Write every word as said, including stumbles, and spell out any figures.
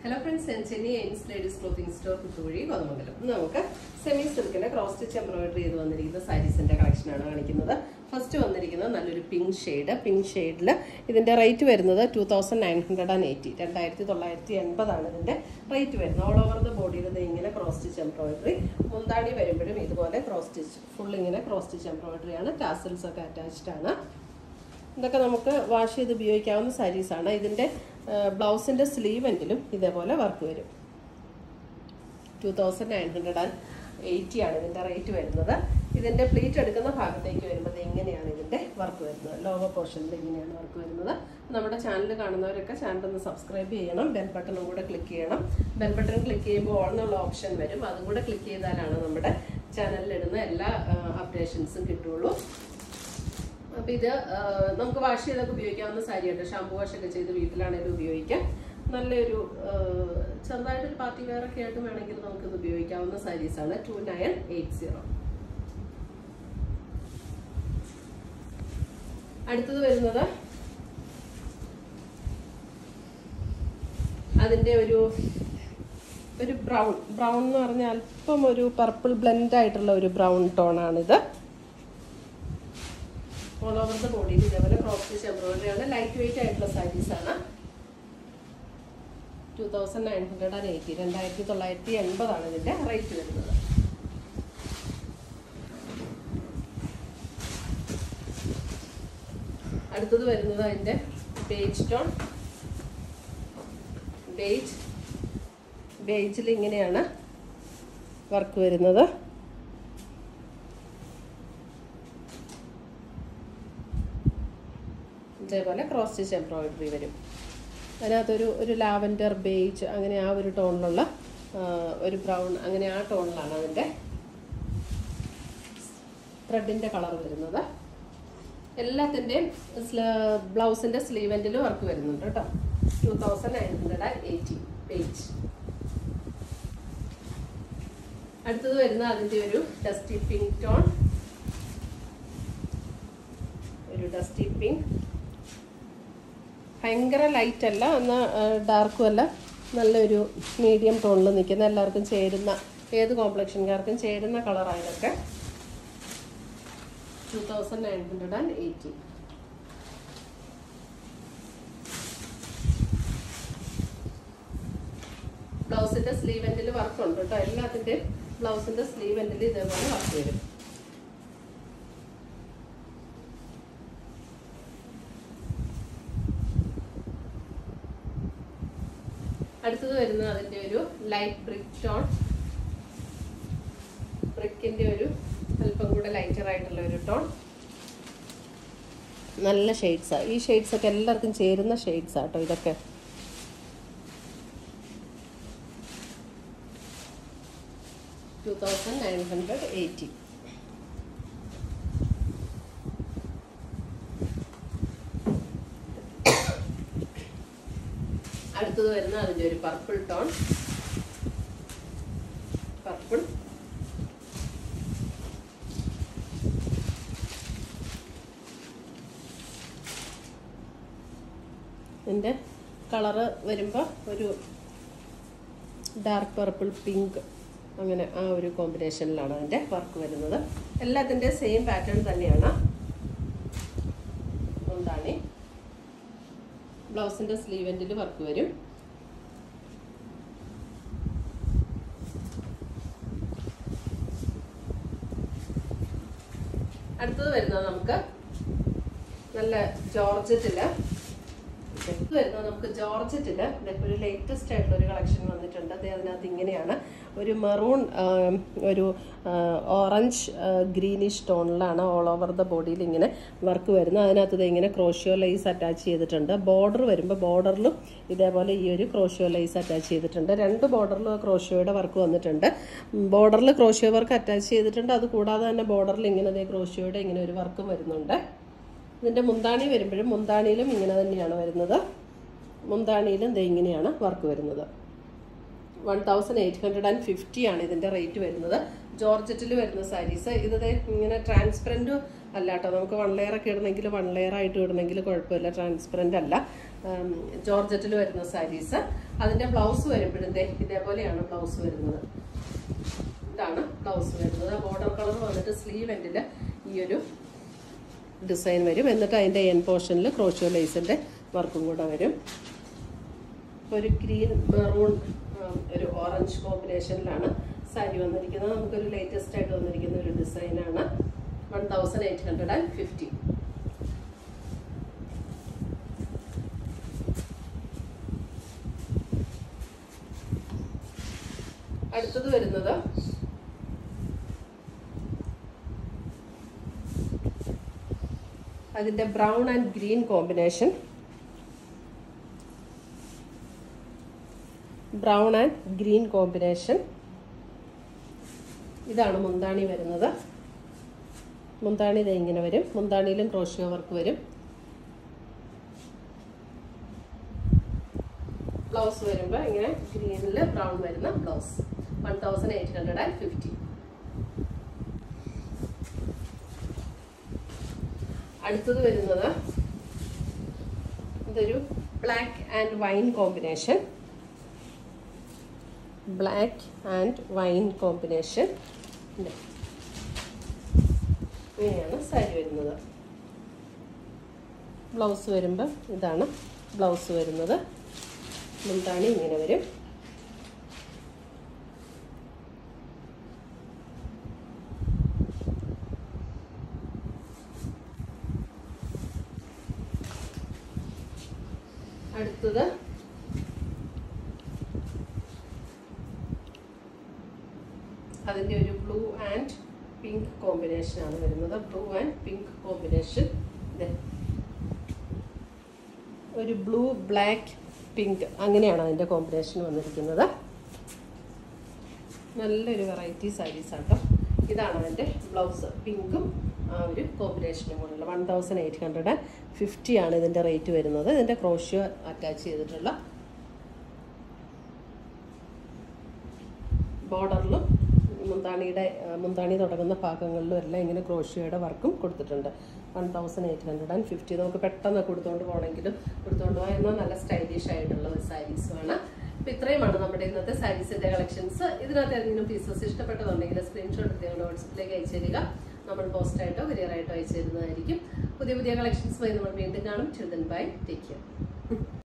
Hello friends, I'm Jenny, Ains Ladies Clothing Store, Kutturi, Kodamangalam. Now, semi silk and cross stitch embroidery is the sarees in the collection. First one is pink shade. Pink shade is rate two thousand nine hundred eighty. Rate all over the body is cross stitch embroidery. Mundani is cross stitch, full cross stitch embroidery and tassels are attached. This is the wash the sarees. This is blouse and sleeve and work two thousand nine hundred eighty rate. This is pleat work lower portion work. Our channel channel subscribe bell button click bell button click all option click channel updations. Now, we will wash the saree. Shampoo wash the weekland. We will party wear the sarees two nine eight zero. അടുത്തത് വരുന്നത് അതിന്റെ ഒരു ഒരു brown brown എന്ന് പറഞ്ഞാൽ അല്പം ഒരു purple blend ആയിട്ടുള്ള ഒരു ബ്രൗൺ ടോൺ ആണ് ഇത്. All over the body is a cross stitch embroidery and light weight sarees two thousand nine hundred eighty. two thousand nine hundred eighty is the rate. അടുത്തത് വരുന്നത് അതിന്റെ beige tone. beige beige ൽ ഇങ്ങനെയാണ് work വരുന്നത്. Cross stitch embroidery varum. Another ഒരു lavender beige അങ്ങനെ ആ ഒരു ടോണിലുള്ള ഒരു ബ്രൗൺ അങ്ങനെ ആ ടോണിലാണ് അതിന്റെ ത്രെഡിന്റെ കളർ വരുന്നത്. എല്ലാത്തിന്റെയും ബ്ലൗസിന്റെ സ്ലീവ് എൻഡിൽ വർക്ക് വരുന്നുണ്ട് ട്ടോ. two thousand nine hundred eighty beige. അടുത്തത് വരുന്ന അതിന്റെ ഒരു ഡസ്റ്റി പിങ്ക് ടോൺ. ഒരു ഡസ്റ്റി പിങ്ക് ഭയങ്കര ലൈറ്റ് അല്ല എന്നാ ഡാർക്കും അല്ല നല്ലൊരു മീഡിയം ടോണിൽ നിൽക്കുന്ന എല്ലാവർക്കും ചേരുന്ന ഏത് കോംപ്ലക്ഷൻകാർക്കും ചേരുന്ന കളർ ആയതൊക്കെ two thousand nine hundred eighty. ബ്ലൗസിന്റെ സ്ലീവ് എൻഡിൽ വർക്ക് ഉണ്ട് കേട്ടോ. എല്ലാത്തിന്റെ ബ്ലൗസിന്റെ സ്ലീവ് എൻഡിൽ ഇതേപോലെ വർക്ക് വരും. അടുത്തത് വരുന്നത് അതിന്റെ ഒരു ലൈറ്റ് ബ്രിക്ക് ടോൺ. ബ്രിക്കിന്റെ ഒരു അല്പം കൂടെ ലൈറ്റർ ആയിട്ടുള്ള ഒരു ടോൺ. നല്ല ഷെയ്ഡ്സാ. ഈ ഷെയ്ഡ്സ് ഒക്കെ എല്ലാവർക്കും ചേരുന്ന ഷെയ്ഡ്സ് ആട്ടോ ഇതൊക്കെ. two thousand nine hundred eighty. അടുത്തത് വരുന്ന അതിന്റെ ഒരു പർപ്പിൾ ടോൺ. പർപ്പിൾ ഇതിന്റെ കളറ് വരുമ്പോൾ ഒരു ഡാർക്ക് പർപ്പിൾ പിങ്ക് അങ്ങനെ ആ ഒരു കോമ്പിനേഷനിലാണ് അതിന്റെ വർക്ക് വരുന്നത്. എല്ലാത്തിന്റെ സെയിം പാറ്റേൺ തന്നെയാണ്. എന്താണ് ബ്ലൗസിന്റെ സ്ലീവ് എൻഡിൽ വർക്ക് വരും. അടുത്തത് വരുന്നത് നമുക്ക് നല്ല ജോർജറ്റില് വരുന്നത് നമുക്ക് ജോർജറ്റില് ഒരു ലേറ്റസ്റ്റ് ആയിട്ടുള്ള ഒരു കളക്ഷൻ വന്നിട്ടുണ്ട്. അത് അതിനകത്ത് ഇങ്ങനെയാണ് ഒരു മെറൂൺ ഒരു ഓറഞ്ച് ഗ്രീനിഷ് ടോണിലാണ് ഓൾ ഓവർ ദ ബോഡിയിൽ ഇങ്ങനെ വർക്ക് വരുന്നത്. അതിനകത്ത് ഇങ്ങനെ ക്രോഷ്യോ ലൈസ് അറ്റാച്ച് ചെയ്തിട്ടുണ്ട്. ബോർഡർ വരുമ്പോൾ ബോർഡറിലും ഇതേപോലെ ഈ ഒരു ക്രോഷ്യോ ലൈസ് അറ്റാച്ച് ചെയ്തിട്ടുണ്ട്. രണ്ട് ബോർഡറിലും ക്രോഷ്യോയുടെ വർക്ക് വന്നിട്ടുണ്ട്. ബോർഡറിൽ ക്രോഷ്യോ വർക്ക് അറ്റാച്ച് ചെയ്തിട്ടുണ്ട്. അത് കൂടാതെ തന്നെ ബോർഡറിൽ ഇങ്ങനെ ക്രോഷ്യോയുടെ ഇങ്ങനെ ഒരു വർക്കും വരുന്നുണ്ട്. ഇതിന്റെ മുന്താണി വരുമ്പോഴും മുന്താണിയിലും ഇങ്ങനെ തന്നെയാണ് വരുന്നത്. മുന്താണിയിലും ദേ ഇങ്ങനെയാണ് വർക്ക് വരുന്നത്. One thousand eight hundred and fifty ആണ് ഇതിൻ്റെ റേറ്റ് വരുന്നത്. ജോർജറ്റിൽ വരുന്ന സാരീസ് ഇത് ഇങ്ങനെ ട്രാൻസ്പെറൻറ്റും അല്ല കേട്ടോ. നമുക്ക് വൺ ലെയർ ഒക്കെ ഇടണമെങ്കിൽ വൺ ലെയർ ആയിട്ട് ഇടണമെങ്കിൽ കുഴപ്പമില്ല, ട്രാൻസ്പെറൻ്റ് അല്ല. ജോർജറ്റിൽ വരുന്ന സാരീസ്. അതിൻ്റെ ബ്ലൗസ് വരുമ്പോഴും ഇതേപോലെയാണ് ബ്ലൗസ് വരുന്നത്. ഇതാണ് ബ്ലൗസ് വരുന്നത്. ബോർഡർ കളർ വന്നിട്ട് സ്ലീവ് എൻഡിൽ ഈ ഒരു ഡിസൈൻ വരും. എന്നിട്ട് അതിൻ്റെ എൻ പോർഷനിൽ ക്രോഷോ ലേസിൻ്റെ വർക്കും കൂടെ വരും. ഒരു ഗ്രീൻ മെറൂൺ ഒരു ഓറഞ്ച് കോമ്പിനേഷനിലാണ് സാരി വന്നിരിക്കുന്നത്. നമുക്കൊരു ലേറ്റസ്റ്റ് ആയിട്ട് വന്നിരിക്കുന്ന ഒരു ഡിസൈനാണ്. One thousand eight hundred and fifty. അടുത്തത് വരുന്നത് അതിൻ്റെ brown and green combination. Brown and green combination. ഇതാണ് മുന്താണി വരുന്നത്. മുന്താണി ഇത് ഇങ്ങനെ വരും. മുന്താണിയിലും ക്രോഷിയോ വർക്ക് വരും. ബ്ലൗസ് വരുമ്പോൾ ഇങ്ങനെ ഗ്രീനിൽ ബ്രൗൺ വരുന്ന blouse. One thousand eight hundred and fifty. അടുത്തത് വരുന്നത് ഇതൊരു black and wine combination. Black and wine combination. ഇങ്ങനെയാണ് സാരി വരുന്നത്. ബ്ലൗസ് വരുമ്പോൾ ഇതാണ് ബ്ലൗസ് വരുന്നത്. മുന്താണി ഇങ്ങനെ വരും. അടുത്തത് അതിൻ്റെ ഒരു ബ്ലൂ ആൻഡ് പിങ്ക് കോമ്പിനേഷൻ ആണ് വരുന്നത്. Blue and pink combination. ഒരു ബ്ലൂ ബ്ലാക്ക് പിങ്ക് അങ്ങനെയാണ് അതിൻ്റെ കോമ്പിനേഷൻ വന്നിരിക്കുന്നത്. നല്ലൊരു വെറൈറ്റി സാരീസ് ആട്ടോ. ഇതാണ് അതിൻ്റെ ബ്ലൗസ്. പിങ്കും ആ ഒരു കോമ്പിനേഷനും കൂടെയുള്ള one thousand eight hundred and fifty ആണ് ഇതിൻ്റെ റേറ്റ് വരുന്നത്. ഇതിൻ്റെ ക്രോഷ്യോ അറ്റാച്ച് ചെയ്തിട്ടുള്ള ബോർഡറിലും മുന്താണിയുടെ മുന്താണി തുടങ്ങുന്ന ഭാഗങ്ങളിലും എല്ലാം ഇങ്ങനെ ക്രോഷ്യോയുടെ വർക്കും കൊടുത്തിട്ടുണ്ട്. One thousand eight hundred and fifty. നമുക്ക് പെട്ടെന്ന് കൊടുത്തുകൊണ്ട് പോകണമെങ്കിലും കൊടുത്തുകൊണ്ട് പോകാൻ എന്നാൽ നല്ല സ്റ്റൈലിഷ് ആയിട്ടുള്ള ഒരു സാരീസുമാണ്. അപ്പോൾ ഇത്രയുമാണ് നമ്മുടെ ഇന്നത്തെ സാരീസിൻ്റെ കളക്ഷൻസ്. ഇതിനകത്ത് ഏതെങ്കിലും പീസസ് ഇഷ്ടപ്പെട്ടതുണ്ടെങ്കിൽ സ്ക്രീൻഷോട്ട് എടുത്ത് ഞങ്ങളുടെ വാട്സപ്പിലേക്ക് അയച്ചു തരിക. നമ്മൾ പോസ്റ്റായിട്ടോ കൊറിയറായിട്ടോ അയച്ചു തരുന്നതായിരിക്കും. പുതിയ പുതിയ കളക്ഷൻസുമായി നമ്മൾ വീണ്ടും കാണും. Children bye. Take care.